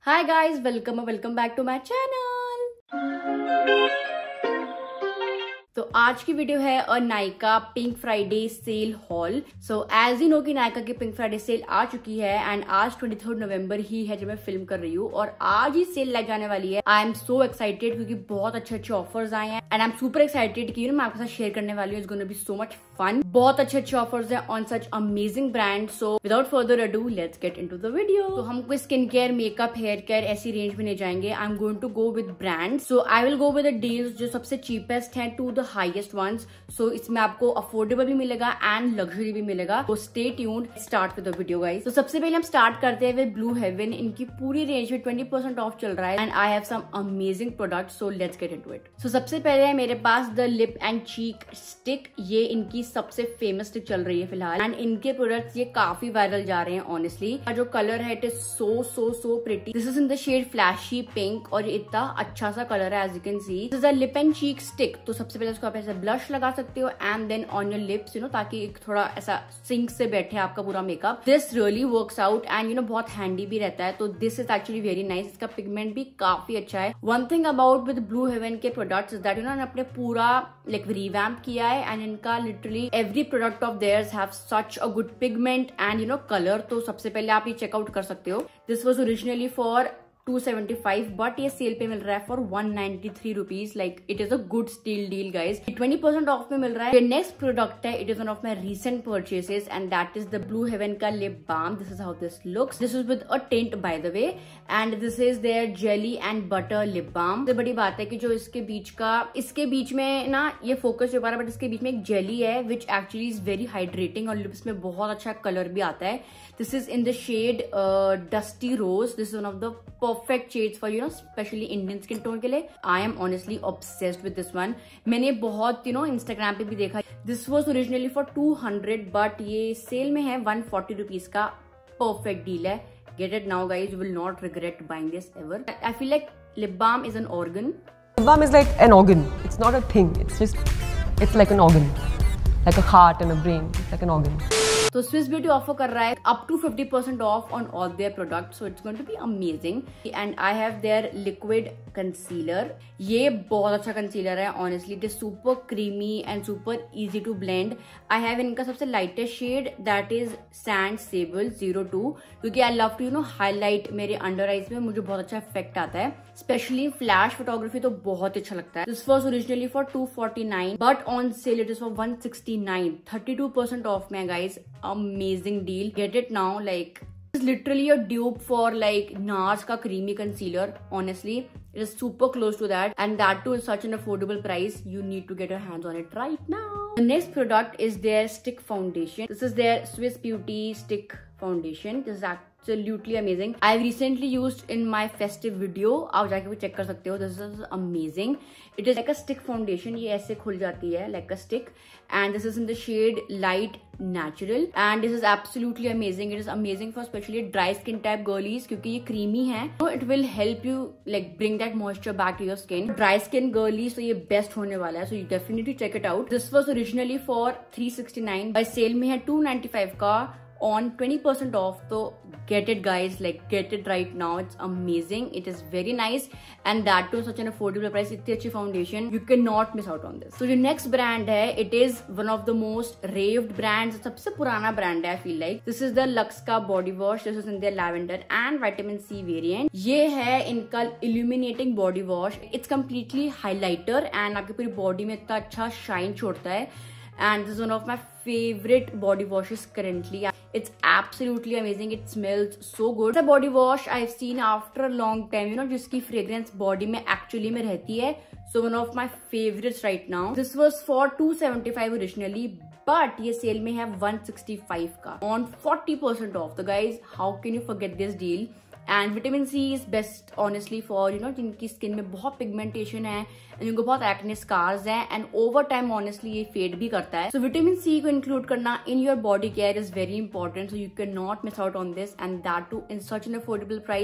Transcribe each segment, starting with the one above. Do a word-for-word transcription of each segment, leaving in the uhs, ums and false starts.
Hi guys, welcome or welcome back to my channel. तो आज की वीडियो है और Nykaa pink Friday sale haul. So as you know कि नायका की पिंक फ्राइडे सेल आ चुकी है एंड आज तेईस नवंबर ही है जब मैं फिल्म कर रही हूँ और आज ही सेल लग जाने वाली है। आई एम सो एक्साइटेड क्योंकि बहुत अच्छे अच्छे ऑफर्स आए हैं and I am super excited कि मैं आपके साथ शेयर करने वाली हूँ। It's gonna be so much fun. बहुत अच्छे अच्छे ऑफर्स हैं on such amazing brand. So without further ado let's get into the video. तो हम कोई skin care, makeup, hair care ऐसी रेंज में नहीं जाएंगे। I am going to go with brand. So I will go with the deals जो सबसे cheapest हैं to the highest ones. So इसमें आपको अफोर्डेबल भी मिलेगा एंड लग्जरी भी मिलेगा। तो stay tuned, start with the video guys. तो सबसे पहले हम स्टार्ट करते हैं विद ब्लू हेवन। इनकी पूरी रेंज में ट्वेंटी परसेंट ऑफ चल रहा है and I have some amazing product. So let's get into it. So सबसे पहले है मेरे पास the lip and cheek stick. ये इनकी सबसे फेमस स्टिक चल रही है फिलहाल एंड इनके प्रोडक्ट्स ये काफी वायरल जा रहे हैं ऑनेस्टली। जो कलर है it is so so so pretty. This is in the shade flashy pink और इतना अच्छा सा कलर है as you can see. This is a lip and cheek stick. तो सबसे पहले इसको आप ऐसे ब्लश लगा सकते हो and then on your lips, you know, ताकि एक थोड़ा ऐसा सिंक से बैठे आपका पूरा makeup. This really works out and you know बहुत हैंडी भी रहता है। तो this is actually very nice. इसका पिगमेंट भी काफी अच्छा है। One thing about with Blue Heaven के products is that you know अपने पूरा लाइक रिवैम्प किया है एंड इनका literally every product of theirs have such a good pigment and you know color। तो सबसे पहले आप ये चेकआउट कर सकते हो। This was originally for two seventy five but ये सेल पे मिल रहा है for one ninety three rupees. Like it is a good steal deal guys. Twenty percent off में मिल रहा है। नेक्स्ट प्रोडक्ट है, it is one of my recent purchases and that is the Blue Heaven का lip balm. This is how this looks. This is with a tint by the way and this is there jelly and butter lip balm. सबसे बड़ी बात है कि जो इसके बीच का इसके बीच में ना ये फोकस हो पा रहा है बट इसके बीच में एक जेली है which actually is very hydrating और लिप्स में बहुत अच्छा कलर भी आता है। This is in the shade dusty rose. This is one of the perfect shades for you know especially Indian skin tone के लिए। I am honestly obsessed with this one। मैंने बहुत you know Instagram पे भी देखा। This was originally for two hundred but ये sale में है वन फोर्टी रुपीज का। perfect deal है। Get it now guys, you will not regret buying this ever। I feel like lip balm is an organ। Lip balm is like an organ. It's not a thing. It's just it's like an organ, like a heart and a brain. It's like an organ। तो Swiss Beauty offer कर रहा है up to fifty percent off on all their product. So it's going to be amazing and I have their liquid concealer. ये बहुत अच्छा concealer है honestly. It is super creamy and super easy to blend. I have इनका सबसे lightest shade that is sand sable zero two क्योंकि I love to you know highlight मेरे under eyes में। मुझे बहुत अच्छा इफेक्ट आता है स्पेशली फ्लैश फोटोग्राफी तो बहुत ही अच्छा लगता है। This was originally for two forty nine but on sale it is for one sixty nine. Thirty two percent off में guys. Amazing deal. Get it now. Like it's literally a dupe for like NARS का creamy concealer. Honestly, it is super close to that, and that too is such an affordable price. You need to get your hands on it right now. The next product is their stick foundation. This is their Swiss Beauty stick foundation. This is absolutely amazing. I've recently used in my festive video. आप जाके वो check कर सकते हो। This is amazing. It is like a stick foundation. ये ऐसे खुल जाती है like a stick. And this is in the shade light natural. And this is absolutely amazing. It is amazing for especially dry skin type girlies क्योंकि ये creamy है। So it will help you like bring that moisture back to your skin. Dry skin girlies तो ये best होने वाला है। So you definitely check it out. This was originally for three sixty nine by sale में है two ninety five का on twenty percent off। तो get it guys, like get it right now। It's amazing। It is very nice and that too such an affordable price। इतनी अच्छी foundation, you cannot miss out on this। So जो next brand है it is one of the most raved brands। सबसे पुराना brand है I feel like। This is the Lux का body wash। This is in their lavender and vitamin C variant। ये है इनका illuminating body wash। It's completely highlighter and आपकी पूरी body में इतना अच्छा shine छोड़ता है and this is one of my favorite body washes currently। It's absolutely amazing। It smells so good। The body wash I've seen after a long time, you know, जिसकी fragrance body में actually में रहती है। So one of my favorites right now। This was for two seventy five originally, but ये sale में है one sixty five का on forty percent off। तो guys, how can you forget this deal? And vitamin C is best honestly for you know जिनकी skin में बहुत pigmentation है, जिनको बहुत एक्ने स्कार्स हैं एंड ओवर टाइम ऑनेस्टली ये फेड भी करता है। सो विटामिन सी को इंक्लूड करना in your body care is very important. So you can not miss out on this and that too in such an affordable price.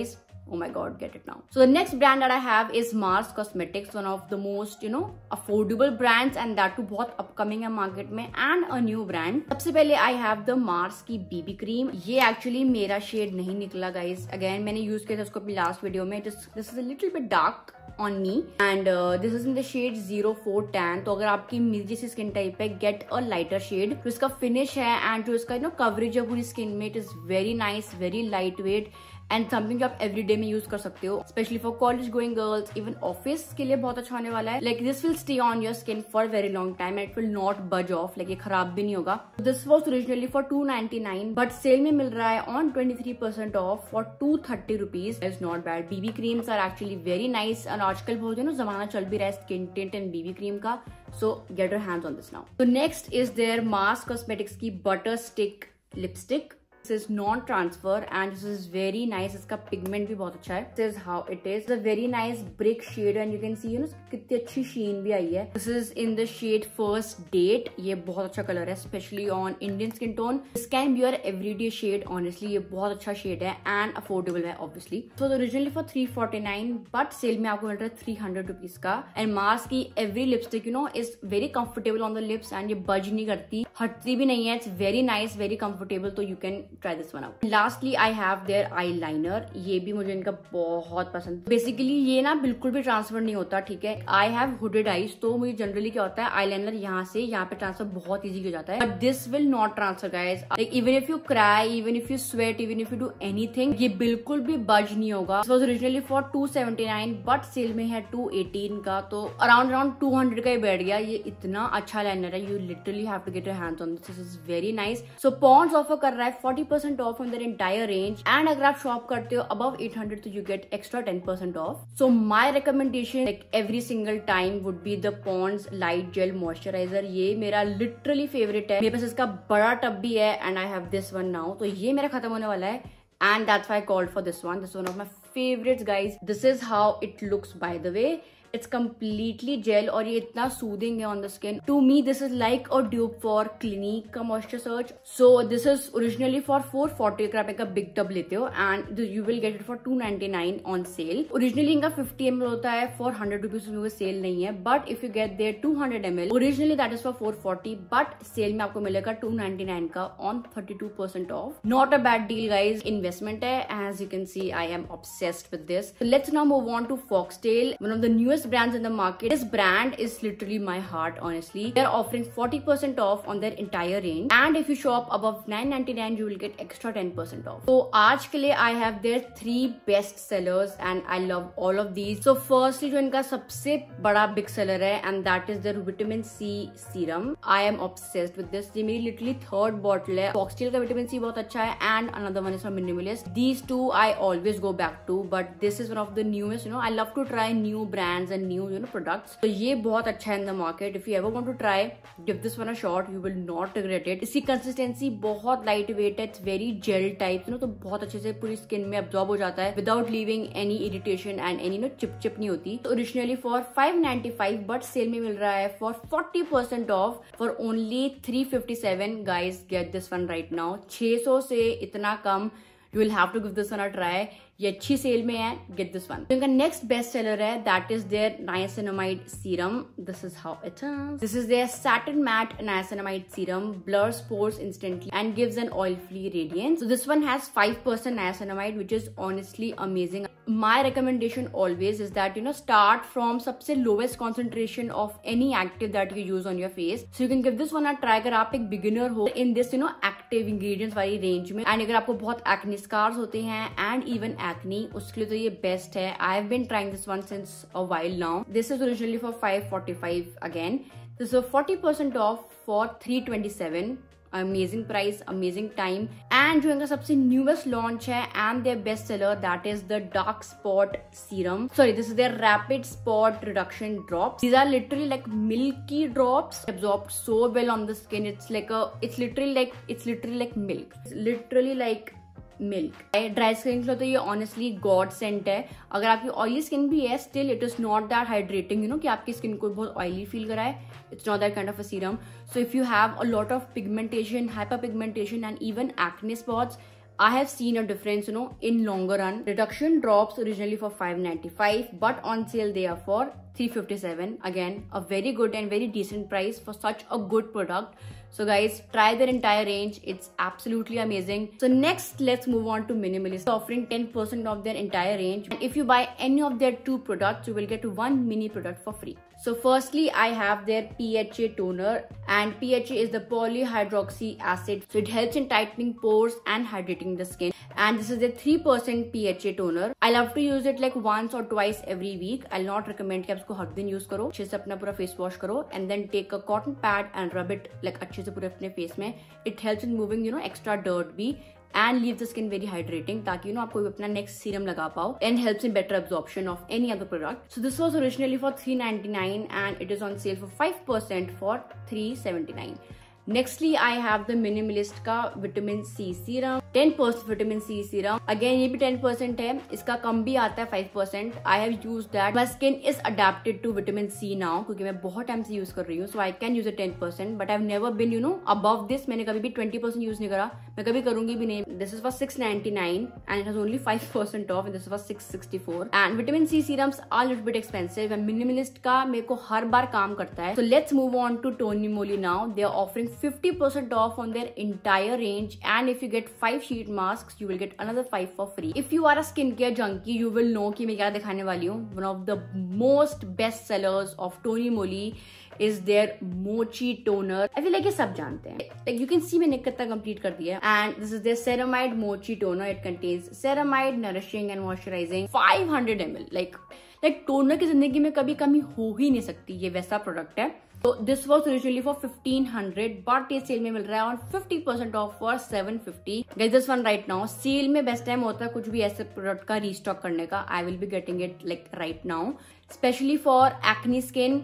oh my god, get it now. So the next brand that I have is Mars Cosmetics, one of the most you know affordable brands and that too बहुत upcoming है market में and a new brand. सबसे पहले I have the Mars की B B cream. ये actually मेरा shade नहीं निकला guys. Again मैंने use किया था उसको अपनी last video में. Just this is a little bit dark on me and uh, this is in the shade zero four tan. तो अगर आपकी मेरी जैसी स्किन टाइप है, get a lighter shade. जो इसका finish है and जो इसका you know coverage है पूरी स्किन में, it is very nice, very lightweight and something जो आप एवरीडे में यूज कर सकते हो, specially for college going girls, even office के लिए बहुत अच्छा होने वाला है. Like this will stay on your skin for very long time and it will not budge off. Like ये खराब भी नहीं होगा. This was originally for two ninety nine but sale में मिल रहा है on twenty three percent off for to thirty rupees. Is not bad. BB creams are actually very nice और आजकल बहुत है ना जमाना चल भी रहा है skin tint and BB cream का. So get your hands on this now. तो next is their Mars Cosmetics की butter stick lipstick. This is non-transfer and this is very nice. इसका pigment भी बहुत अच्छा है. This is how it is. It's a very nice brick shade and you can see you know कितनी अच्छी sheen भी आई है. This is in the shade First Date. ये बहुत अच्छा कलर है, especially on Indian skin tone. This can be your everyday shade. Honestly, ये बहुत अच्छा shade है and affordable है obviously. So originally for three forty-nine, but sale में आपको मिल रहा है three hundred rupees का. And Mars की every lipstick you know is very comfortable on the lips and ये budge नहीं करती, हटती भी नहीं है. It's very nice, very comfortable. तो you can try this one out. Lastly, I have their eyeliner. ये भी मुझे इनका बहुत पसंद. Basically ये ना बिल्कुल भी ट्रांसफर नहीं होता, ठीक है. I have hooded eyes, तो मुझे जनरली क्या होता है eyeliner यहाँ से यहाँ पे ट्रांसफर बहुत इजी हो जाता है. But this will not transfer, guys. Like even if you cry, even if you sweat, even if you do anything, ये बिल्कुल भी बज नहीं होगा. This was originally for two seventy-nine, but sale में है two eighteen का, तो around around two hundred का ही बैठ गया. ये इतना अच्छा लाइनर है. You literally have to get your hands on this. This is very nice. So Pond's offer कर रहा है forty percent off on their entire range and अगर आप शॉप करते हो above eight hundred तो you get extra ten percent off. So my recommendation like every single time would be the Pond's Light Gel Moisturizer. ये मेरा literally favorite है. मेरे पास इसका बड़ा टब भी है and I have this one now. तो ये मेरा खत्म होने वाला है and that's why I called for this one. This is one of my favorites, guys. This is how it looks, by the way. It's completely gel और ये इतना सूदिंग है on the skin. To me, this is like a dupe for Clinique का Moisture Surge. So this is originally for four forty अगर आप इनका big tub लेते हो and you will get it for two ninety-nine on sale. Originally इनका fifty milliliters होता है for one hundred rupees में सेल नहीं है. But if you get there two hundred milliliters, originally that is for four forty, but sale में आपको मिलेगा two ninety-nine का on thirty-two percent off. Not a bad deal, guys. Investment है. As you can see, I am obsessed with this. So let's now move on to Foxtail, one of the newest brands in the market. This brand is literally my heart, honestly. They're offering forty percent off on their entire range and if you shop above nine ninety-nine you will get extra ten percent off. So आज के लिए I have their three best sellers and I love all of these. So firstly जो इनका सबसे बड़ा big seller है and that is their vitamin C serum. I am obsessed with this. ये मेरी literally third bottle है. Foxtail का vitamin C बहुत अच्छा है and another one is from Minimalist. These two I always go back to, but this is one of the newest. You know, I love to try new brands and new you know products. तो ये बहुत अच्छा है in the market. If you ever want to try, give this one a shot. You will not regret it. इसकी consistency बहुत lightweight है. It's very gel type. You know, तो बहुत अच्छे से पूरी skin में absorb हो जाता है without leaving any irritation and any you know chip chip नहीं होती. तो originally for five ninety-five but sale में मिल रहा है for forty percent off for only three fifty-seven. Guys, get this one right now. six hundred से इतना कम. You will have to give this one a try. ये अच्छी cell में है. Get this one. इनका next best seller है that is their niacinamide serum. This is how it is. This is their satin matte niacinamide serum. Blurs pores instantly and gives an oil-free radiance. So this one has five percent niacinamide, which is honestly amazing. My recommendation always is that you know start from सबसे lowest concentration of any active that you use on your face. So you can give this one a try अगर आप एक beginner हो in this you know active ingredients वाली range में. And अगर आपको बहुत acne scars होते हैं and even acne, उसके लिए तो ये best है. I have been trying this one since a while now. This is originally for five forty-five again. This is forty percent off for three twenty-seven. Amazing price, amazing time. And जो इनका सबसे newest launch है and their best seller, that is the dark spot serum. Sorry, this is their rapid spot reduction drops. These are literally like milky drops, absorbed so well on the skin. It's like a, it's literally like, it's literally like milk. It's literally like milk. Dry skin के लिए तो ये honestly God Saint है. अगर आपकी oily skin भी है still it is not that hydrating you know कि आपकी स्किन को बहुत ऑयली फील कराए. It's not that kind of a serum. So if you have a lot of pigmentation, hyper pigmentation and even acne spots, I have seen a difference, you know, in longer run. Reduction drops originally for five ninety-five, but on sale they are for three fifty-seven. Again, a very good and very decent price for such a good product. So guys, try their entire range. It's absolutely amazing. So next, let's move on to Minimalist, offering ten percent of their entire range. And if you buy any of their two products, you will get one mini product for free. So firstly, I have their P H A toner, and P H A is the polyhydroxy acid. So it helps in tightening pores and hydrating the skin. And this is the three percent P H A toner. I love to use it like once or twice every week. I'll not recommend कि आप इसको हर दिन use करो. अच्छे से अपना पूरा face wash करो and then take a cotton pad and rub it like अच्छे से पूरे अपने फेस में. It helps in moving, you know, extra dirt भी and leaves the skin very hydrating ताकि you know आप कोई अपना next serum लगा पाओ and helps in better absorption of any other product. So this was originally for three ninety-nine and it is on sale for five percent for three seventy-nine. Nextly, I have the Minimalist का vitamin C serum, ten percent vitamin C serum. Again ये भी ten percent है, इसका कम भी आता है five percent. I have used that. My skin is adapted to vitamin C now क्योंकि मैं बहुत टाइम से यूज कर रही हूँ, so I can use it ten percent. But I've never been, you know, above this. मैंने कभी भी twenty percent यूज नहीं करा, मैं कभी करूंगी भी नहीं. This is for six ninety-nine and it has only five percent off and this is for six sixty-four. And vitamin C serums are a little bit expensive and Minimalist का मेरे को हर बार काम करता है. So let's move on to Tony Moly now. They are offering fifty percent off on their entire range, and if you get five sheet masks you will get another five for free. If you are a skincare junkie, you will know कि मैं क्या दिखाने वाली हूँ. One of the most best sellers of Tony Moly is their mochi toner. I feel like ये सब जानते हैं. Like you can see मैंने कितना complete कर दिया है. And this is their ceramide mochi toner. It contains ceramide, nourishing and moisturizing five hundred milliliters. Like like toner की जिंदगी में कभी कमी हो ही नहीं सकती, ये वैसा प्रोडक्ट है. So this was originally for fifteen hundred, but ये सेल में मिल रहा है on fifty percent off for seven fifty. Guys, this one right now. Sale में बेस्ट टाइम होता है कुछ भी ऐसे प्रोडक्ट का रीस्टॉक करने का. I will be getting it like right now, especially for acne skin.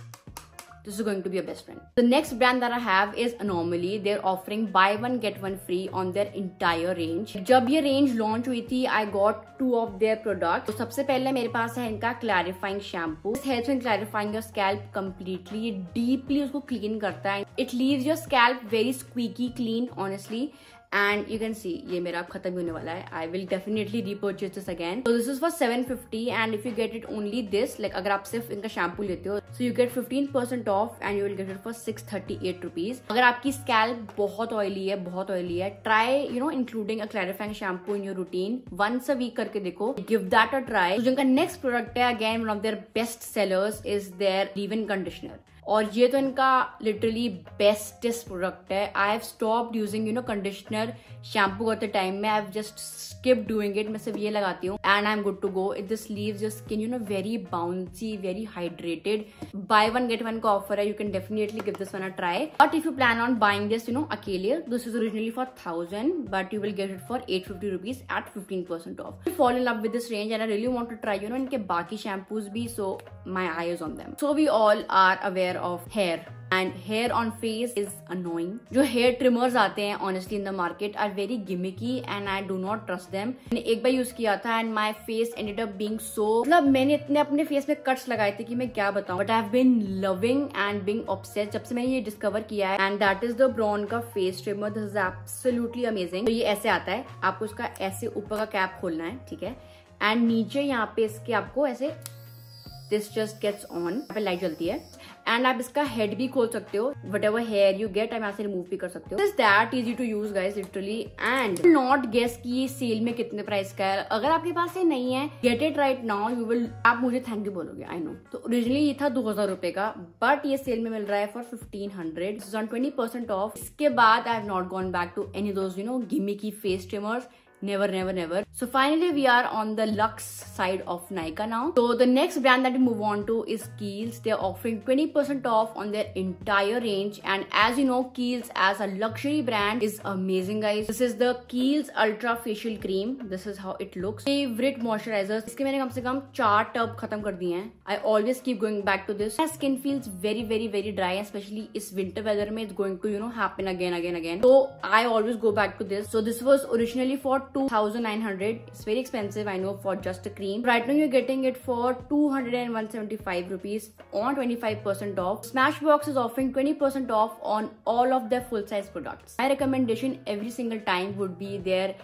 This is going to be your best friend. The next brand that I have is Anomaly. They're offering buy one get one free on their entire range. जब ये range launch हुई थी, I got two of their products. तो सबसे पहले मेरे पास है इनका clarifying shampoo. This helps in clarifying your scalp completely. ये deeply उसको clean करता है. It leaves your scalp very squeaky clean, honestly. And you can see ये मेरा खत्म होने वाला है. I will definitely repurchase this again. So this is for seven fifty and if you get it only this, like अगर आप सिर्फ इनका शैम्पू लेते हो, so you get fifteen percent off and you will get it for six thirty-eight rupees. अगर आपकी scalp बहुत oily है, बहुत oily है, try you know including a clarifying shampoo in your routine once a week करके देखो. Give that a try. So जिनका next product है, again one of their best sellers is their leave-in conditioner. और ये तो इनका literally bestest product है. I have stopped using you know conditioner shampoo करते टाइम में. I have just skip doing it. मैं सिर्फ ये लगाती हूँ and I am good to go. It this leaves your skin you know very bouncy, very hydrated. Buy one get one का offer है. You can definitely give this one a try. But if you plan on buying this you know अकेले, this is originally for thousand but you will get it for eight fifty rupees at fifteen percent off. Fall in love with this range and I really want to try you know इनके बाकी shampoos भी. So my eye is on them. So we all are aware of hair and hair on face is annoying. जो hair trimmers आते हैं honestly in the market are very gimmicky and I do not trust them. मैंने एक बार use किया था and my face ended up being so, मतलब मैंने इतने अपने फेस में कट्स लगाए थे कि मैं क्या बताऊं. But I've been loving and being obsessed जब से मैंने ये डिस्कवर किया है. And that is the Braun का face trimmer. This is absolutely amazing. तो ये ऐसे आता है, आपको उसका ऐसे ऊपर का कैप खोलना है, ठीक है. एंड नीचे यहाँ पे इसके आपको ऐसे दिस जस्ट गेट्स ऑन, यहाँ पे लाइट जलती है. एंड आप इसका हेड भी खोल सकते हो. Whatever hair you get आप यहाँ से रिमूव भी कर सकते हो. Is that easy to use guys literally. And not guess कि ये सेल में कितने प्राइस का है. अगर आपके पास ये नहीं है, get it right now. You will, आप मुझे थैंक यू बोलोगे, आई नो. तो ओरिजिनली ये था दो हजार रुपए का, बट ये सेल में मिल रहा है for fifteen hundred on twenty percent off. इसके बाद I have not gone back to any those you know gimmicky face trimmers. Never, never, never. So finally, we are on the luxe side of Nykaa now. So the next brand that we move on to is Kiehl's. They're offering twenty percent off on their entire range. And as you know, Kiehl's as a luxury brand is amazing, guys. This is the Kiehl's Ultra Facial Cream. This is how it looks. Favorite moisturizers. इसके मैंने कम से कम चार tub खत्म कर दिए हैं. I always keep going back to this. My skin feels very, very, very dry, especially इस winter weather में. It's going to you know happen again, again, again. So I always go back to this. So this was originally for two thousand nine hundred. It's very expensive, I know, for just a cream. Right now you're getting it for two hundred and one seventy-five rupees on twenty-five percent off. Smashbox is offering twenty percent off on all of their full size products. My recommendation every single time would be their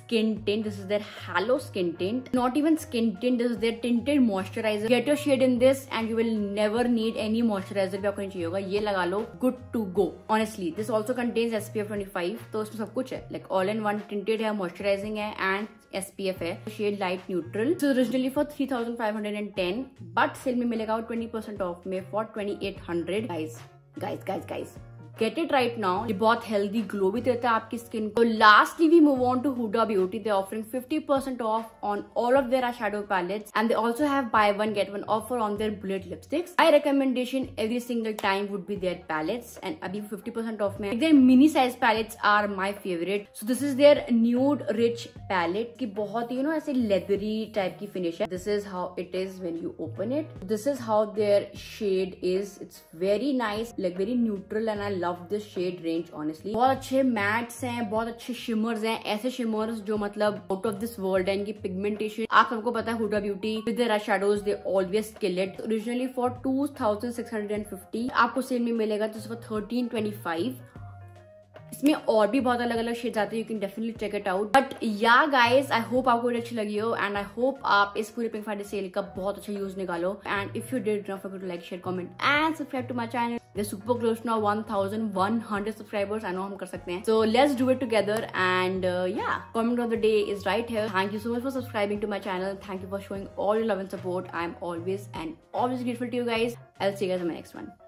skin tint. This is their Halo skin tint. Not even skin tint, this is their tinted moisturizer. Get your shade in this and you will never need any moisturizer भी आपको नहीं चाहिए होगा. ये लगा लो, good to go. Honestly, this also contains S P F twenty-five. तो इसमें सब कुछ है. Like all in one, tinted है, moisturizing है and S P F है. Shade light neutral. So originally for three thousand five hundred ten, but sale में मिलेगा twenty percent off में for twenty-eight hundred. Guys, guys, guys, guys. Get it right now. ये बहुत healthy glow भी देता है आपकी skin को. Lastly, we move on to Huda Beauty. They're offering fifty percent off on all of their eyeshadow palettes, and they also have buy one get one offer on their bullet lipsticks. My recommendation every single time would be their palettes, and अभी fifty percent off में their mini size palettes are my favorite. So this is their nude rich palette की बहुत ही you know ऐसे leathery type की finish है. This is how it is when you open it. This is how their shade is. It's very nice, like very neutral, and I love love this shade range honestly. बहुत अच्छे mats हैं, बहुत अच्छे shimmers हैं, ऐसे shimmers जो मतलब out of this world है. इनकी पिगमेंटेशन आप सबको पता है. Huda Beauty with their shadows they always kill it. Originally for two thousand six hundred fifty आपको सेल में मिलेगा तो फॉर थर्टीन ट्वेंटी फाइव. इसमें और भी बहुत अलग अलग शेड्स आते हैं. You can definitely check it out. But yeah guys, I hope आपको अच्छी लगी हो एंड आई होप आप इस पूरे पिंक फ्राइडे सेल का बहुत अच्छा यूज निकालो. And if you did, don't forget to like, share, comment and subscribe to my channel. We are super close to now one thousand one hundred subscribers. I know हम कर सकते हैं. So let's do it together. And yeah comment of the day is right here. Thank you so much for subscribing to my channel. Thank you for showing all your love and support. I am always and always grateful to you guys. I will see you guys in my next one.